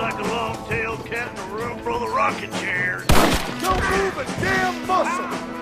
like a long-tailed cat in a room full of rocking chairs. Don't move a damn muscle!